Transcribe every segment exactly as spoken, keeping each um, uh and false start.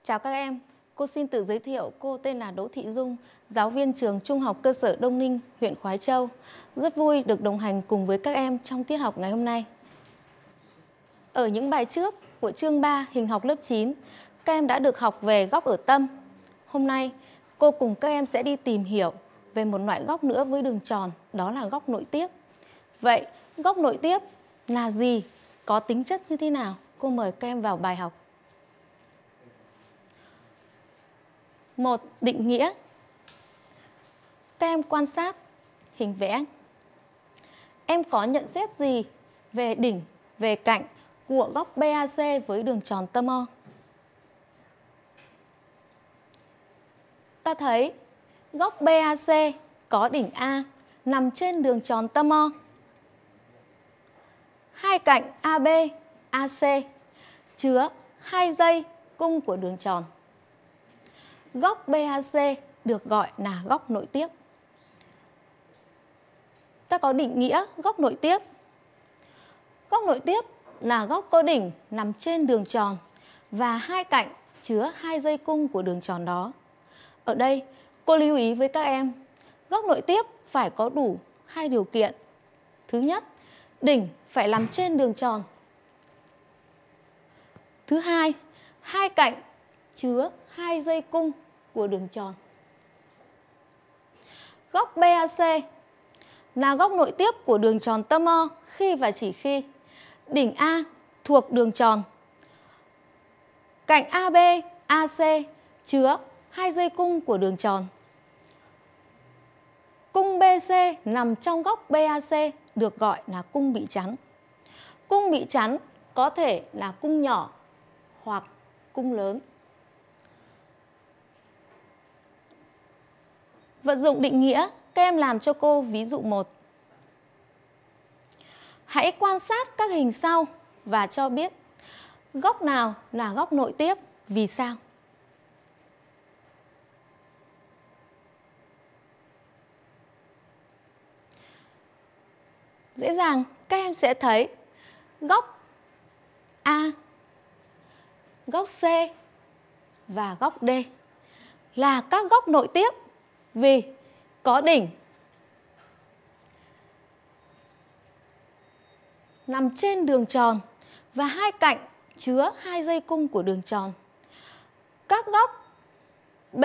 Chào các em, cô xin tự giới thiệu, cô tên là Đỗ Thị Dung, giáo viên trường Trung học cơ sở Đông Ninh, huyện Khoái Châu. Rất vui được đồng hành cùng với các em trong tiết học ngày hôm nay. Ở những bài trước của chương ba hình học lớp chín, các em đã được học về góc ở tâm. Hôm nay, cô cùng các em sẽ đi tìm hiểu về một loại góc nữa với đường tròn, đó là góc nội tiếp. Vậy, góc nội tiếp là gì? Có tính chất như thế nào? Cô mời các em vào bài học. Một, định nghĩa. Các em quan sát hình vẽ. Em có nhận xét gì về đỉnh, về cạnh của góc bê a xê với đường tròn tâm O? Ta thấy góc bê a xê có đỉnh A nằm trên đường tròn tâm O. Hai cạnh a bê, a xê chứa hai dây cung của đường tròn. Góc bê a xê được gọi là góc nội tiếp. Ta có định nghĩa góc nội tiếp. Góc nội tiếp là góc có đỉnh nằm trên đường tròn và hai cạnh chứa hai dây cung của đường tròn đó. Ở đây, cô lưu ý với các em, góc nội tiếp phải có đủ hai điều kiện. Thứ nhất, đỉnh phải nằm trên đường tròn. Thứ hai, hai cạnh chứa hai dây cung của đường tròn. Góc bê a xê là góc nội tiếp của đường tròn tâm O khi và chỉ khi đỉnh A thuộc đường tròn, cạnh a bê, a xê chứa hai dây cung của đường tròn. Cung bê xê nằm trong góc bê a xê được gọi là cung bị chắn. Cung bị chắn có thể là cung nhỏ hoặc cung lớn. Vận dụng định nghĩa, các em làm cho cô ví dụ một. Hãy quan sát các hình sau và cho biết góc nào là góc nội tiếp, vì sao? Dễ dàng, các em sẽ thấy góc A, góc C và góc D là các góc nội tiếp vì có đỉnh nằm trên đường tròn và hai cạnh chứa hai dây cung của đường tròn. Các góc B,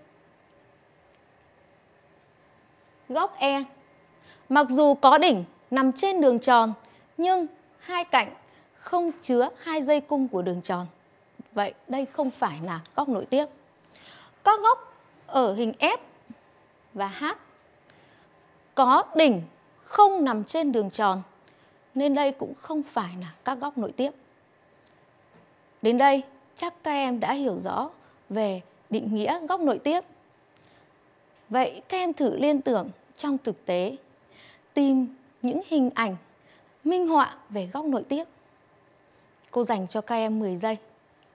góc E mặc dù có đỉnh nằm trên đường tròn nhưng hai cạnh không chứa hai dây cung của đường tròn. Vậy đây không phải là góc nội tiếp. Các góc ở hình F và H có đỉnh không nằm trên đường tròn nên đây cũng không phải là các góc nội tiếp. Đến đây chắc các em đã hiểu rõ về định nghĩa góc nội tiếp. Vậy các em thử liên tưởng trong thực tế, tìm những hình ảnh minh họa về góc nội tiếp. Cô dành cho các em mười giây.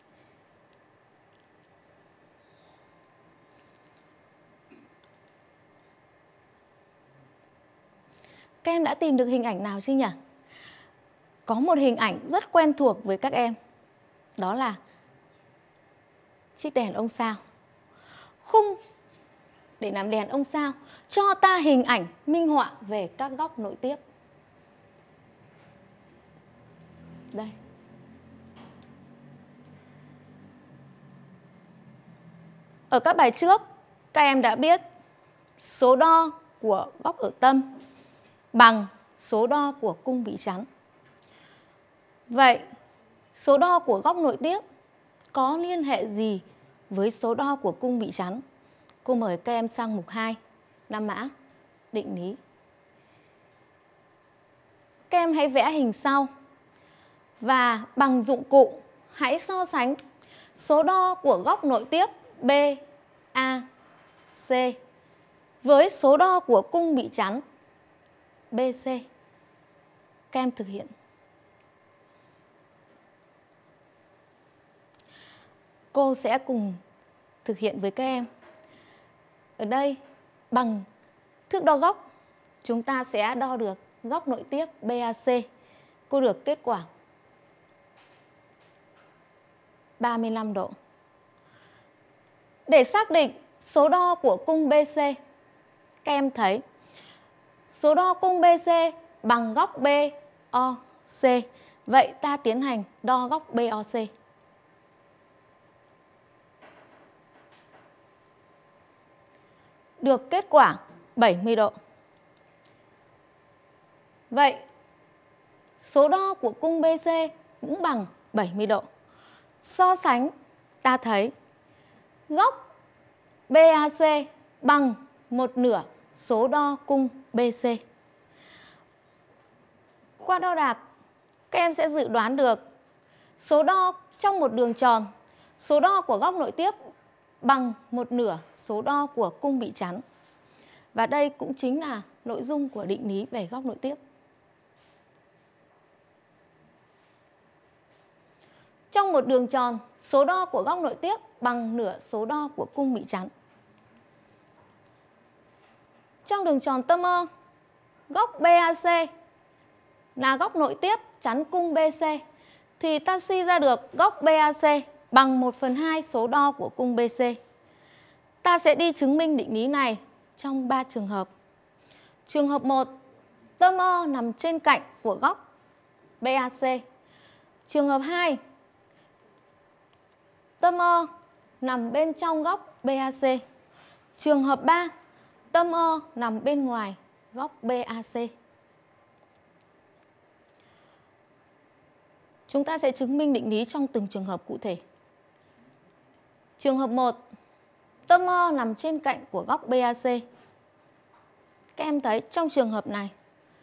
Các em đã tìm được hình ảnh nào chưa nhỉ? Có một hình ảnh rất quen thuộc với các em. Đó là chiếc đèn ông sao. Khung để làm đèn ông sao cho ta hình ảnh minh họa về các góc nội tiếp. Đây. Ở các bài trước, các em đã biết số đo của góc ở tâm bằng số đo của cung bị chắn. Vậy, số đo của góc nội tiếp có liên hệ gì với số đo của cung bị chắn? Cô mời các em sang mục hai, năm mã, định lý. Các em hãy vẽ hình sau và bằng dụng cụ hãy so sánh số đo của góc nội tiếp B, A, C với số đo của cung bị chắn bê xê. Các em thực hiện. Cô sẽ cùng thực hiện với các em. Ở đây, bằng thước đo góc, chúng ta sẽ đo được góc nội tiếp bê a xê. Cô được kết quả ba mươi lăm độ. Để xác định số đo của cung bê xê, các em thấy số đo cung bê xê bằng góc bê o xê. Vậy ta tiến hành đo góc bê o xê. Được kết quả bảy mươi độ. Vậy số đo của cung bê xê cũng bằng bảy mươi độ. So sánh ta thấy góc bê a xê bằng một nửa số đo cung bê xê. Qua đo đạc, các em sẽ dự đoán được số đo trong một đường tròn, số đo của góc nội tiếp bằng một nửa số đo của cung bị chắn. Và đây cũng chính là nội dung của định lý về góc nội tiếp. Trong một đường tròn, số đo của góc nội tiếp bằng nửa số đo của cung bị chắn. Trong đường tròn tâm O, góc bê a xê là góc nội tiếp chắn cung bê xê, thì ta suy ra được góc bê a xê bằng một phần hai số đo của cung bê xê. Ta sẽ đi chứng minh định lý này trong ba trường hợp. Trường hợp một, tâm O nằm trên cạnh của góc bê a xê. Trường hợp hai, tâm O nằm bên trong góc bê a xê. Trường hợp ba, tâm O nằm bên ngoài góc bê a xê. Chúng ta sẽ chứng minh định lý trong từng trường hợp cụ thể. Trường hợp một, tâm O nằm trên cạnh của góc bê a xê. Các em thấy trong trường hợp này,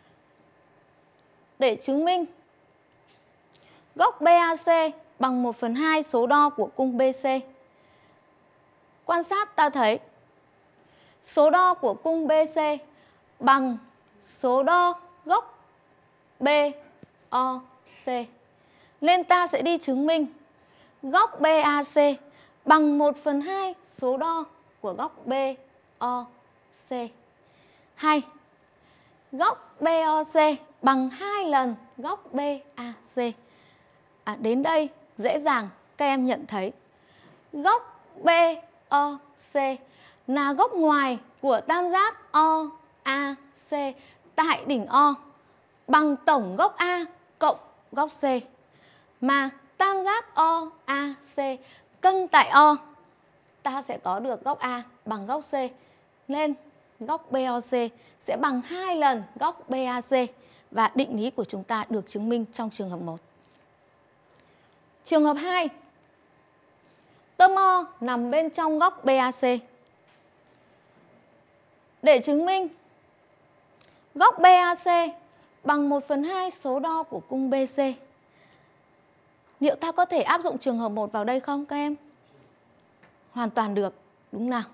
để chứng minh góc bê a xê bằng một phần hai số đo của cung bê xê. Quan sát ta thấy số đo của cung bê xê bằng số đo góc bê o xê. Nên ta sẽ đi chứng minh góc bê a xê bằng một phần hai số đo của góc bê o xê. Hay góc bê o xê bằng hai lần góc bê a xê. À, đến đây dễ dàng các em nhận thấy góc bê o xê là góc ngoài của tam giác o a xê tại đỉnh O bằng tổng góc A cộng góc C. Mà tam giác o a xê cân tại O, ta sẽ có được góc A bằng góc C. Nên góc bê o xê sẽ bằng hai lần góc bê a xê. Và định lý của chúng ta được chứng minh trong trường hợp một. Trường hợp hai, tâm O nằm bên trong góc bê a xê. Để chứng minh góc bê a xê bằng một phần hai số đo của cung bê xê. Liệu ta có thể áp dụng trường hợp một vào đây không các em? Hoàn toàn được, đúng nào?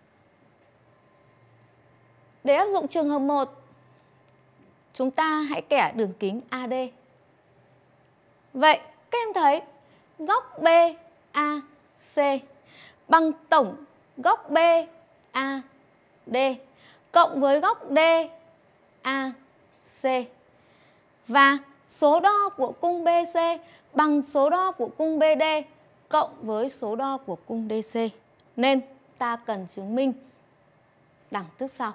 Để áp dụng trường hợp một, chúng ta hãy kẻ đường kính a đê. Vậy các em thấy góc bê a xê bằng tổng góc bê a đê cộng với góc đê a xê. Và số đo của cung bê xê bằng số đo của cung bê đê cộng với số đo của cung đê xê. Nên ta cần chứng minh đẳng thức sau.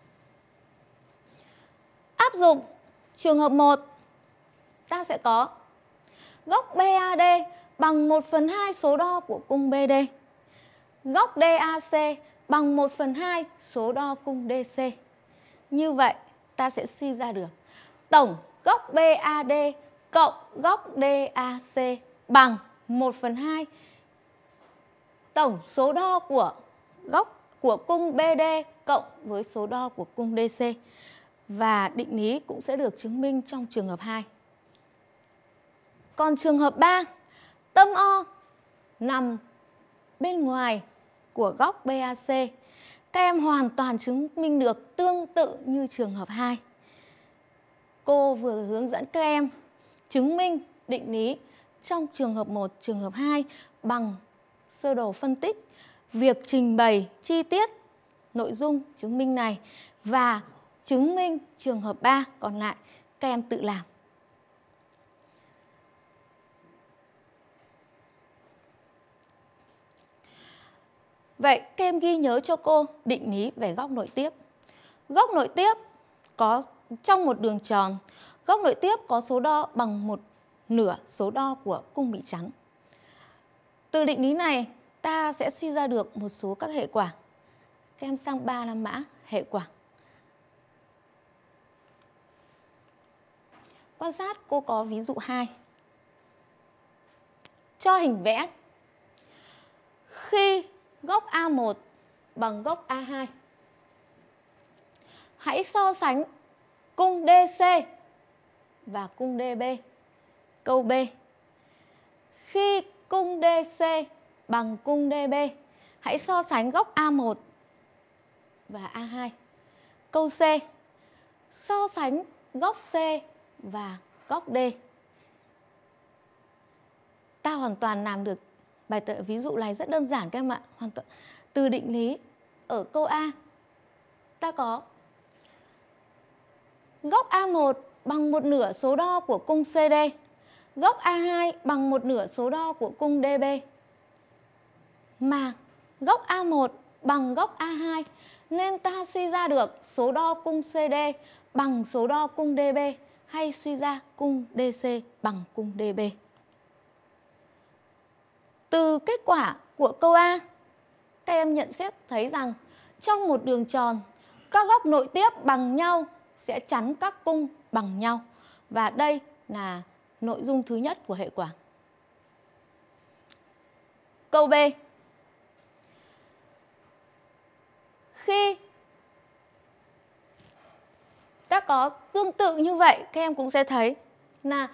Áp dụng trường hợp một, ta sẽ có góc bê a đê bằng một phần hai số đo của cung bê đê. Góc đê a xê bằng một phần hai số đo cung đê xê. Như vậy, ta sẽ suy ra được tổng góc bê a đê cộng góc đê a xê bằng một phần hai tổng số đo của góc của cung bê đê cộng với số đo của cung đê xê. Và định lý cũng sẽ được chứng minh trong trường hợp hai. Còn trường hợp ba, tâm O nằm bên ngoài của góc bê a xê. Các em hoàn toàn chứng minh được tương tự như trường hợp hai. Cô vừa hướng dẫn các em chứng minh định lý trong trường hợp một, trường hợp hai bằng sơ đồ phân tích, việc trình bày chi tiết nội dung chứng minh này và chứng minh trường hợp ba còn lại các em tự làm. Vậy các em ghi nhớ cho cô định lý về góc nội tiếp. Góc nội tiếp có trong một đường tròn, góc nội tiếp có số đo bằng một nửa số đo của cung bị chắn. Từ định lý này ta sẽ suy ra được một số các hệ quả. Các em sang ba la mã hệ quả. Quan sát cô có ví dụ hai. Cho hình vẽ. Khi góc A một bằng góc A hai, hãy so sánh cung đê xê và cung đê bê. Câu B. Khi cung đê xê bằng cung đê bê, hãy so sánh góc A một và A hai. Câu C. So sánh góc C và góc D. Ta hoàn toàn làm được bài tập ví dụ này rất đơn giản các em ạ. Hoàn toàn từ định lý ở câu A ta có góc A một bằng một nửa số đo của cung xê đê, góc A hai bằng một nửa số đo của cung đê bê. Mà góc A một bằng góc A hai nên ta suy ra được số đo cung xê đê bằng số đo cung đê bê, hay suy ra cung đê xê bằng cung đê bê. Từ kết quả của câu A, các em nhận xét thấy rằng trong một đường tròn, các góc nội tiếp bằng nhau sẽ chắn các cung bằng nhau. Và đây là nội dung thứ nhất của hệ quả. Câu B. Khi ta có tương tự như vậy, các em cũng sẽ thấy là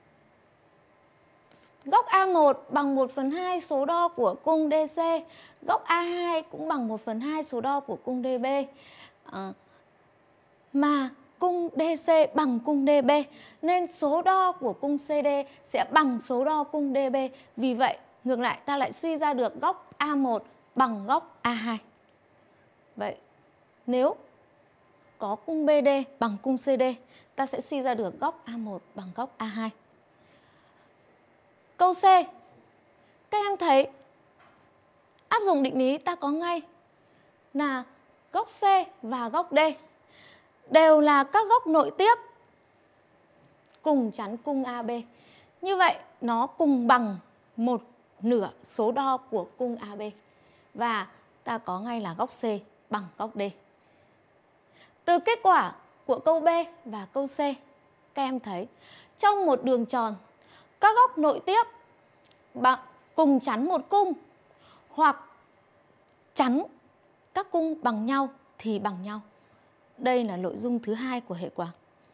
góc A một bằng một phần hai số đo của cung đê xê, góc A hai cũng bằng một phần hai số đo của cung đê bê. À, mà cung đê xê bằng cung đê bê nên số đo của cung xê đê sẽ bằng số đo cung đê bê. Vì vậy, ngược lại ta lại suy ra được góc A một bằng góc A hai. Vậy, nếu có cung bê đê bằng cung xê đê, ta sẽ suy ra được góc A một bằng góc A hai. Câu C. Các em thấy áp dụng định lý ta có ngay là góc C và góc D đều là các góc nội tiếp cùng chắn cung a bê. Như vậy nó cùng bằng một nửa số đo của cung a bê. Và ta có ngay là góc C bằng góc D. Từ kết quả của câu B và câu C, các em thấy trong một đường tròn, các góc nội tiếp bằng cùng chắn một cung hoặc chắn các cung bằng nhau thì bằng nhau. Đây là nội dung thứ hai của hệ quả.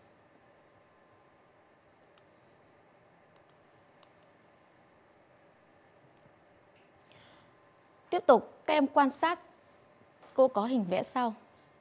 Tiếp tục các em quan sát, cô có hình vẽ sau.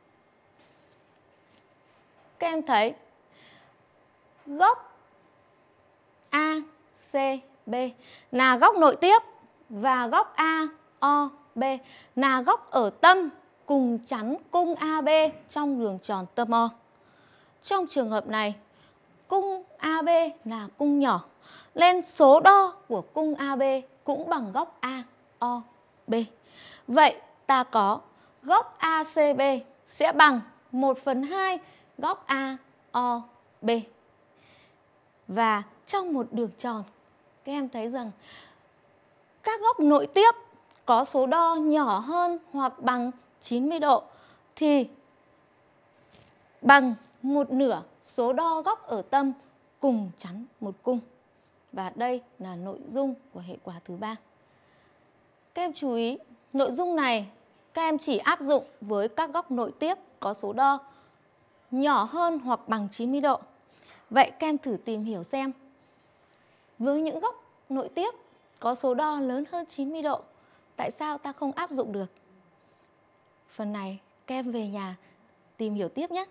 Các em thấy góc a xê bê là góc nội tiếp và góc a o bê là góc ở tâm cùng chắn cung a bê trong đường tròn tâm O. Trong trường hợp này, cung a bê là cung nhỏ, nên số đo của cung a bê cũng bằng góc a o bê. Vậy ta có góc a xê bê sẽ bằng một phần hai góc a o bê. Và trong một đường tròn, các em thấy rằng các góc nội tiếp có số đo nhỏ hơn hoặc bằng chín mươi độ thì bằng một nửa số đo góc ở tâm cùng chắn một cung. Và đây là nội dung của hệ quả thứ ba. Các em chú ý, nội dung này các em chỉ áp dụng với các góc nội tiếp có số đo nhỏ hơn hoặc bằng chín mươi độ. Vậy các em thử tìm hiểu xem, với những góc nội tiếp có số đo lớn hơn chín mươi độ, tại sao ta không áp dụng được? Phần này các em về nhà tìm hiểu tiếp nhé.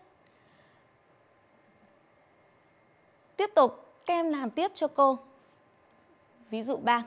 Tiếp tục các em làm tiếp cho cô. Ví dụ ba.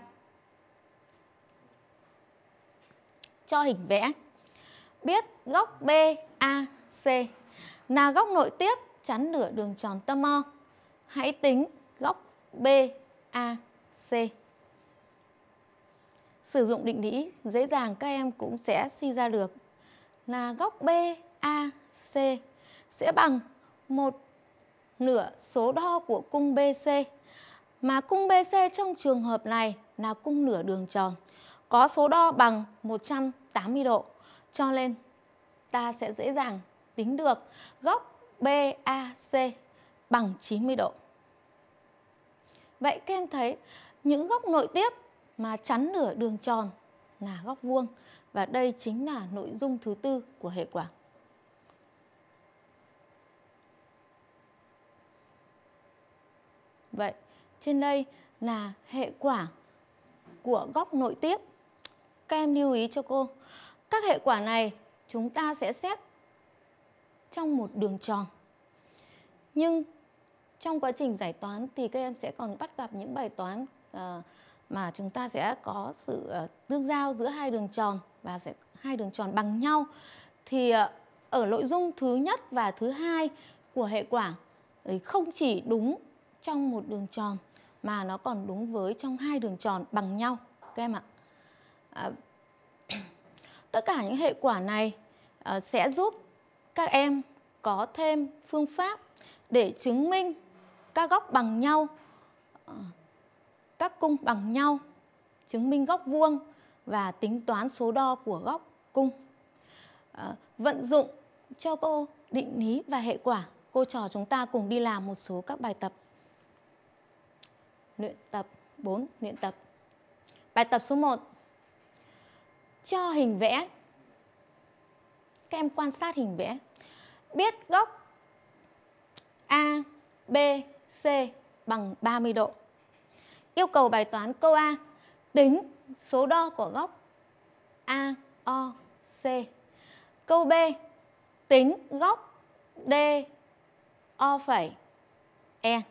Cho hình vẽ. Biết góc bê a xê là góc nội tiếp chắn nửa đường tròn tâm O. Hãy tính góc bê a xê. sử dụng định lý dễ dàng các em cũng sẽ suy ra được là góc bê a xê sẽ bằng một nửa số đo của cung bê xê. Mà cung bê xê trong trường hợp này là cung nửa đường tròn, có số đo bằng một trăm tám mươi độ. Cho nên ta sẽ dễ dàng tính được góc bê a xê bằng chín mươi độ. Vậy các em thấy những góc nội tiếp mà chắn nửa đường tròn là góc vuông. Và đây chính là nội dung thứ tư của hệ quả. Vậy trên đây là hệ quả của góc nội tiếp. Các em lưu ý cho cô, các hệ quả này chúng ta sẽ xét trong một đường tròn. Nhưng trong quá trình giải toán thì các em sẽ còn bắt gặp những bài toán uh, mà chúng ta sẽ có sự uh, tương giao giữa hai đường tròn và sẽ hai đường tròn bằng nhau. Thì uh, ở nội dung thứ nhất và thứ hai của hệ quả thì không chỉ đúng trong một đường tròn mà nó còn đúng với trong hai đường tròn bằng nhau các em ạ. À, tất cả những hệ quả này uh, sẽ giúp các em có thêm phương pháp để chứng minh các góc bằng nhau, uh, các cung bằng nhau, chứng minh góc vuông và tính toán số đo của góc cung. Uh, vận dụng cho cô định lý và hệ quả, cô trò chúng ta cùng đi làm một số các bài tập. Luyện tập bốn, luyện tập. Bài tập số một. Cho hình vẽ. Các em quan sát hình vẽ. Biết góc a bê xê bằng ba mươi độ. Yêu cầu bài toán câu A tính số đo của góc a o xê. Câu B tính góc đê o phẩy e.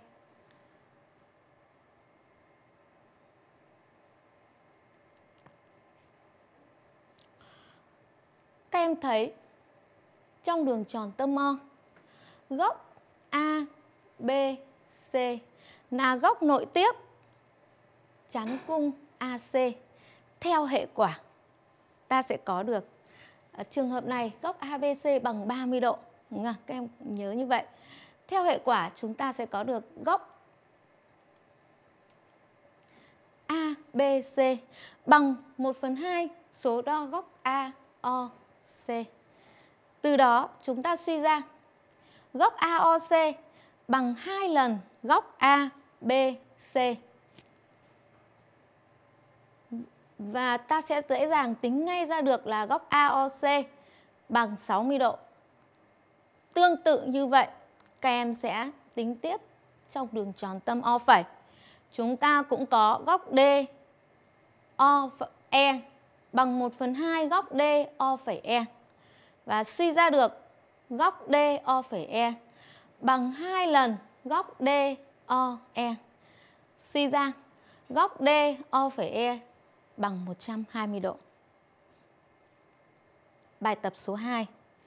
Các em thấy trong đường tròn tâm O, góc a bê xê là góc nội tiếp chắn cung a xê. Theo hệ quả ta sẽ có được ở trường hợp này góc a bê xê bằng ba mươi độ, đúng không? Các em nhớ như vậy. Theo hệ quả chúng ta sẽ có được góc a bê xê bằng một phần hai số đo góc a o xê. Từ đó chúng ta suy ra góc a o xê bằng hai lần góc a bê xê. Và ta sẽ dễ dàng tính ngay ra được là góc a o xê bằng sáu mươi độ. Tương tự như vậy, các em sẽ tính tiếp trong đường tròn tâm O phẩy. Chúng ta cũng có góc đê o e bằng một phần hai góc đê o phẩy e. Và suy ra được góc đê o phẩy e bằng hai lần góc đê o e. Suy ra góc đê o phẩy e bằng một trăm hai mươi độ. Bài tập số hai.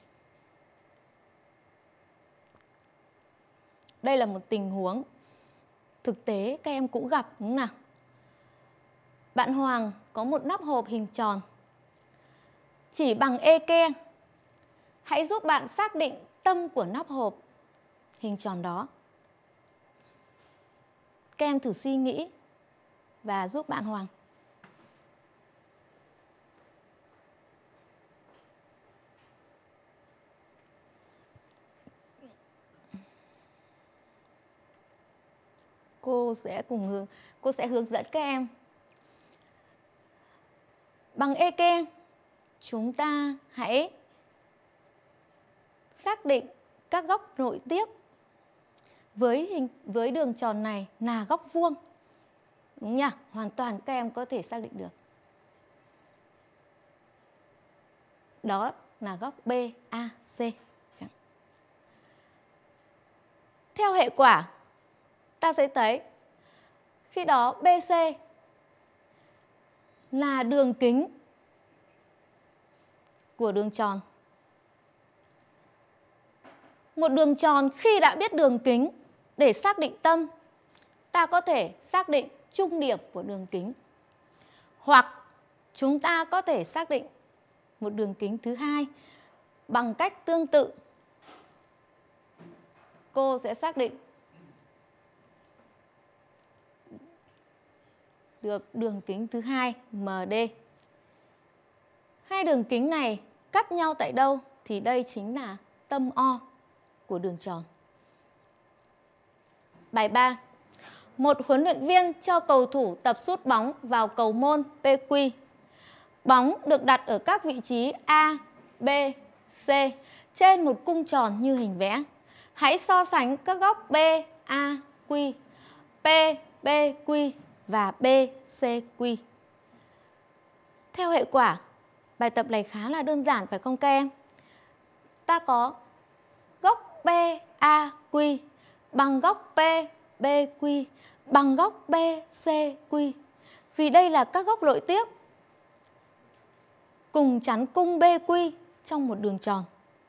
Đây là một tình huống thực tế các em cũng gặp, đúng không nào? Bạn Hoàng có một nắp hộp hình tròn chỉ bằng eke. Hãy giúp bạn xác định tâm của nắp hộp hình tròn đó. Các em thử suy nghĩ và giúp bạn Hoàng. Cô sẽ cùng hướng, cô sẽ hướng dẫn các em. Bằng eke, chúng ta hãy xác định các góc nội tiếp với hình với đường tròn này là góc vuông. Đúng nhỉ? Hoàn toàn các em có thể xác định được. Đó là góc bê a xê. Theo hệ quả, ta sẽ thấy khi đó bê xê là đường kính của đường tròn. Một đường tròn khi đã biết đường kính để xác định tâm, ta có thể xác định trung điểm của đường kính. Hoặc chúng ta có thể xác định một đường kính thứ hai bằng cách tương tự. Cô sẽ xác định được đường kính thứ hai em đê. Hai đường kính này cắt nhau tại đâu thì đây chính là tâm O của đường tròn. Bài ba. Một huấn luyện viên cho cầu thủ tập sút bóng vào cầu môn pê quy. Bóng được đặt ở các vị trí A, B, C trên một cung tròn như hình vẽ. Hãy so sánh các góc B, A, Q, P, B, Q và B, C, Q. Theo hệ quả, bài tập này khá là đơn giản phải không các em? Ta có góc B, A, Q bằng góc P, B, Q bằng góc B, C, Q. Vì đây là các góc nội tiếp cùng chắn cung bê quy trong một đường tròn.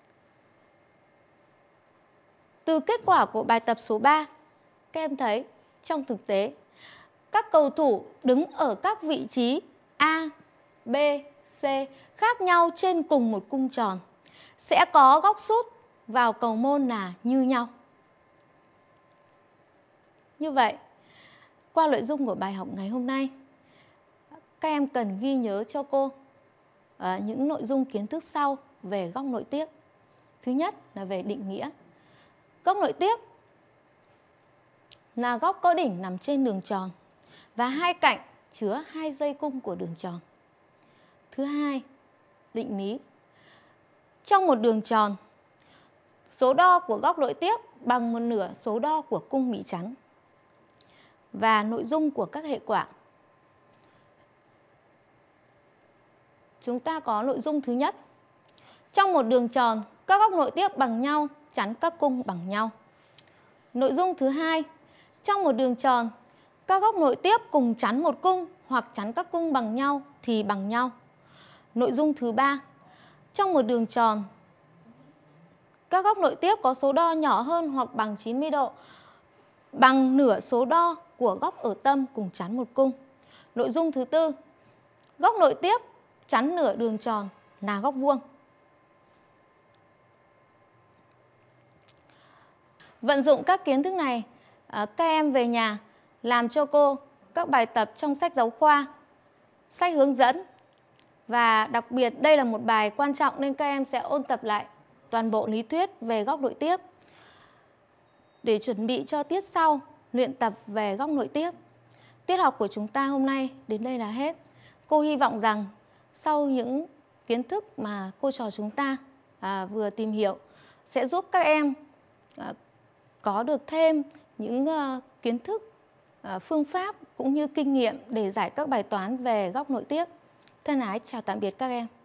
Từ kết quả của bài tập số ba, các em thấy trong thực tế, các cầu thủ đứng ở các vị trí A, B, C khác nhau trên cùng một cung tròn sẽ có góc sút vào cầu môn là như nhau. Như vậy, qua nội dung của bài học ngày hôm nay, các em cần ghi nhớ cho cô à, những nội dung kiến thức sau về góc nội tiếp. Thứ nhất là về định nghĩa. Góc nội tiếp là góc có đỉnh nằm trên đường tròn và hai cạnh chứa hai dây cung của đường tròn. Thứ hai, định lý. Trong một đường tròn, số đo của góc nội tiếp bằng một nửa số đo của cung bị chắn. Và nội dung của các hệ quả. Chúng ta có nội dung thứ nhất. Trong một đường tròn, các góc nội tiếp bằng nhau chắn các cung bằng nhau. Nội dung thứ hai. Trong một đường tròn, các góc nội tiếp cùng chắn một cung hoặc chắn các cung bằng nhau thì bằng nhau. Nội dung thứ ba. Trong một đường tròn, các góc nội tiếp có số đo nhỏ hơn hoặc bằng chín mươi độ bằng nửa số đo của góc ở tâm cùng chắn một cung. Nội dung thứ tư. Góc nội tiếp chắn nửa đường tròn là góc vuông. Vận dụng các kiến thức này, các em về nhà làm cho cô các bài tập trong sách giáo khoa, sách hướng dẫn. Và đặc biệt đây là một bài quan trọng nên các em sẽ ôn tập lại toàn bộ lý thuyết về góc nội tiếp để chuẩn bị cho tiết sau luyện tập về góc nội tiếp. Tiết học của chúng ta hôm nay đến đây là hết. Cô hy vọng rằng sau những kiến thức mà cô trò chúng ta à, vừa tìm hiểu sẽ giúp các em à, có được thêm những uh, kiến thức, uh, phương pháp cũng như kinh nghiệm để giải các bài toán về góc nội tiếp. Thân ái chào tạm biệt các em.